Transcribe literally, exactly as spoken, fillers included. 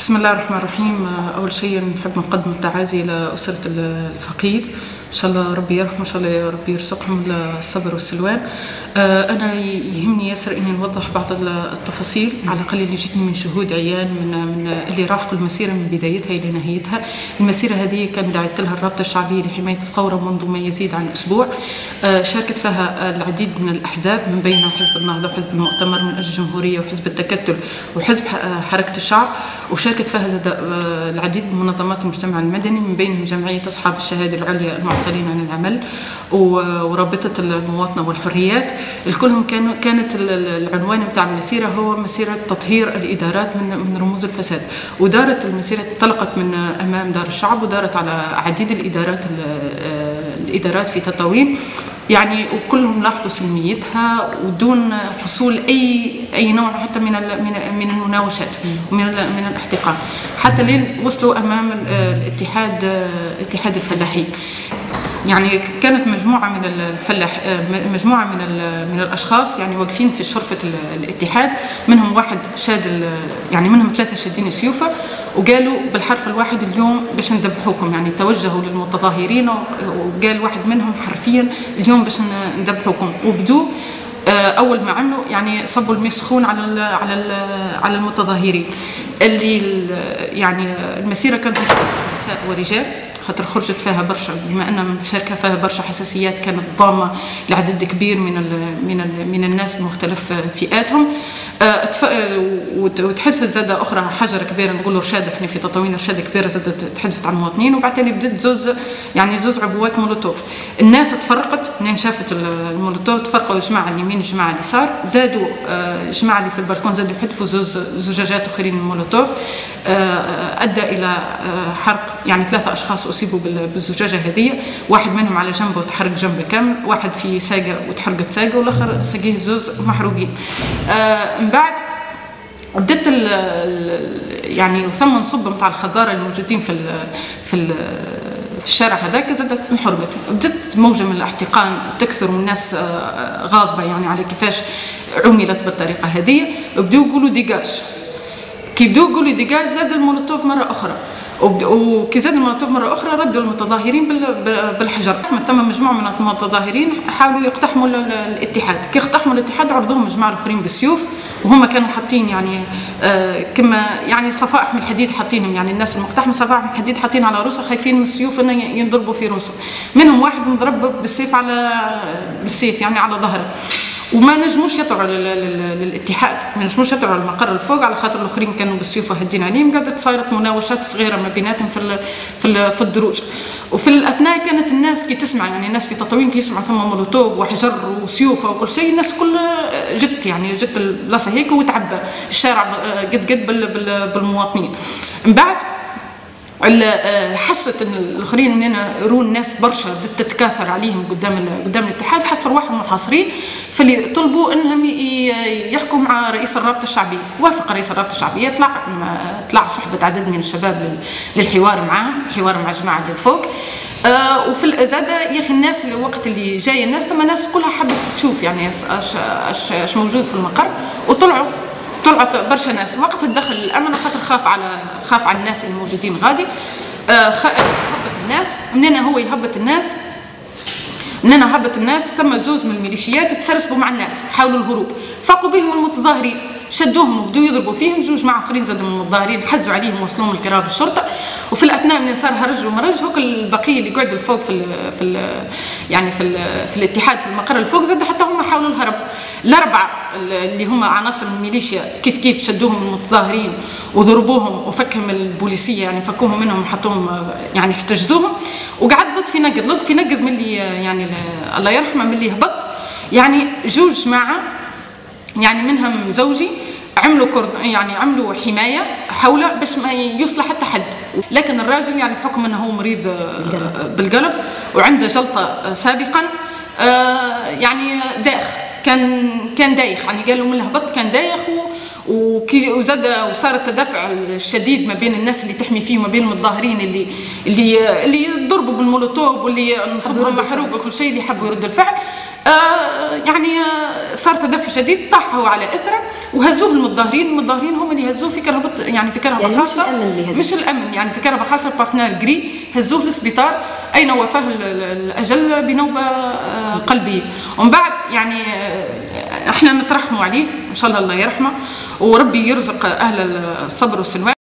بسم الله الرحمن الرحيم. أول شيء نحب نقدم التعازي إلى أسرة الفقيد، إن شاء الله ربي يرحمه، إن شاء الله ربي يرزقهم الصبر والسلوان. أنا يهمني ياسر إني نوضح بعض التفاصيل على الأقل اللي جتني من شهود عيان من من اللي رافقوا المسيرة من بدايتها إلى نهايتها. المسيرة هذه كان دعت لها الرابطة الشعبية لحماية الثورة منذ ما يزيد عن أسبوع. شاركت فيها العديد من الأحزاب من بينها حزب النهضة وحزب المؤتمر من أجل الجمهورية وحزب التكتل وحزب حركة الشعب، وشاركت فيها العديد من منظمات المجتمع المدني من بينهم جمعية أصحاب الشهادة العليا المعطلين عن العمل ورابطة المواطنة والحريات. الكلهم كانوا كانت العنوان بتاع المسيرة هو مسيرة تطهير الإدارات من من رموز الفساد، ودارت المسيرة انطلقت من أمام دار الشعب ودارت على عديد الإدارات الإدارات في تطاوين يعني، وكلهم لاحظوا سلميتها ودون حصول اي اي نوع حتى من من من المناوشات ومن من الاحتقان، حتى لين وصلوا امام الاتحاد اتحاد الفلاحين. يعني كانت مجموعه من الفلاح مجموعه من من الاشخاص يعني واقفين في شرفه الاتحاد، منهم واحد شاد يعني منهم ثلاثه شادين سيوفه وقالوا بالحرف الواحد اليوم باش نذبحوكم، يعني توجهوا للمتظاهرين وقال واحد منهم حرفيا اليوم باش نذبحوكم، وبدوا اول ما عملوا يعني صبوا الماء سخون على ال على ال على المتظاهرين اللي يعني المسيره كانت نساء ورجال، خاطر خرجت فيها برشا بما ان مشاركه فيها برشا حساسيات كانت ضامه لعدد كبير من ال من ال من الناس بمختلف فئاتهم. وتحدثت زاده اخرى حجر كبير نقولوا رشاده، احنا في تطاوين رشاده كبيره زاده تحدثت عن المواطنين، وبعد تالي بدات زوز يعني زوز عبوات مولوتوف. الناس تفرقت منين شافت المولوتوف، تفرقوا جماعه اليمين جماعه اليسار، زادوا جماعه اللي في البلكون زادوا يحدفوا زوز زجاجات اخرين من المولوتوف، ادى الى حرق يعني ثلاثه اشخاص اصيبوا بالزجاجه هذه، واحد منهم على جنبه تحرق جنبه كامل، واحد في ساقه وتحرقت ساقه، والاخر ساقيه زوز محروقين. آه من بعد بدت يعني ثم نصب نتاع الخضاره الموجودين في ال في ال في الشارع هذاك زادت انحرقت، بدت موجه من الاحتقان تكثر والناس غاضبه يعني على كيفاش عملت بالطريقه هذه، بدوا يقولوا ديجاج. كي بدوا يقولوا ديجاج زاد المولوتوف مره اخرى، وكي زاد المولوتوف مره اخرى ردوا المتظاهرين بالحجر. ثم مجموعه من المتظاهرين حاولوا يقتحموا الاتحاد، كي اقتحموا الاتحاد عرضوهم مجموعه الاخرين بالسيوف، وهم كانوا حاطين يعني آه كما يعني صفائح من الحديد حاطينهم، يعني الناس المقتحمه صفائح من الحديد حاطين على رؤوسهم خايفين من السيوف انه ينضربوا في رؤوسهم. منهم واحد انضرب بالسيف على بالسيف يعني على ظهره، وما نجموش يطلعوا للاتحاد، ما نجموش يطلعوا المقر الفوق على خاطر الاخرين كانوا بالسيوف وهدين عليهم. قعدت صارت مناوشات صغيره ما بيناتهم في في في الدروج، وفي الاثناء كانت الناس كي تسمع يعني الناس في تطاوين كي يسمعوا ثم مولوتوف وحجر وسيوف وكل شيء، الناس كل جت يعني جت البلاصه هيك وتعبى الشارع قد قد بالمواطنين. من بعد حست ان الاخرين منين يرون الناس برشا بدات تتكاثر عليهم قدام قدام الاتحاد، حس رواحهم محاصرين، فاللي طلبوا انهم يحكوا مع رئيس الرابطه الشعبيه. وافق رئيس الرابطه الشعبيه، طلع طلع صحبه عدد من الشباب للحوار معاهم، الحوار مع جماعه اللي فوق. آه وفي الازاده يا اخي الناس الوقت اللي جاي الناس تما الناس كلها حبت تشوف يعني اش اش اش موجود في المقر، وطلعوا طلعت برشا ناس. وقت الدخل الامن خاطر خاف على خاف على الناس الموجودين غادي، آه هبط الناس. منين هو يهبط الناس منين هبط الناس ثم زوز من الميليشيات تسرسبوا مع الناس حاولوا الهروب، فاقوا بهم المتظاهرين شدوهم وبدوا يضربوا فيهم. جوج مع اخرين زادوا من المتظاهرين حزوا عليهم وصلوهم الكراب الشرطه، وفي الاثناء من صار هرج ومرج هوك البقيه اللي قعدوا الفوق في ال في ال يعني في ال في الاتحاد في المقر الفوق زاد حتى هم حاولوا الهرب. الاربعه اللي هم عناصر من الميليشيا كيف كيف شدوهم من المتظاهرين وضربوهم وفكهم البوليسيه يعني فكوهم منهم وحطوهم يعني احتجزوهم. وقعد لطفي نقد لطفي نقد من اللي يعني الله يرحمه من اللي هبط يعني جوج جماعه يعني منهم زوجي عملوا كرد يعني عملوا حمايه حوله باش ما يوصل حتى حد، لكن الراجل يعني بحكم انه هو مريض بالقلب وعنده جلطه سابقا يعني داخ كان كان دايخ يعني قالوا من الهبط كان دايخ، وكي وزاد وصار التدافع الشديد ما بين الناس اللي تحمي فيه وما بين المتظاهرين اللي اللي اللي ضربوا بالمولوتوف واللي نصبهم محروق وكل شيء اللي حبوا يردوا الفعل. آه يعني آه صار تدفع شديد، طاح هو على اثره وهزوه المتظاهرين، المتظاهرين هم اللي هزوه في كرهبه، يعني في كرهبه يعني خاصه، مش الامن اللي مش الامن، يعني في كرهبه خاصه بارتنير جري، هزوه للسبيطار اين وفاه الاجل بنوبه آه قلبيه. ومن بعد يعني آه احنا نترحموا عليه ان شاء الله، الله يرحمه وربي يرزق اهل الصبر والسلوان.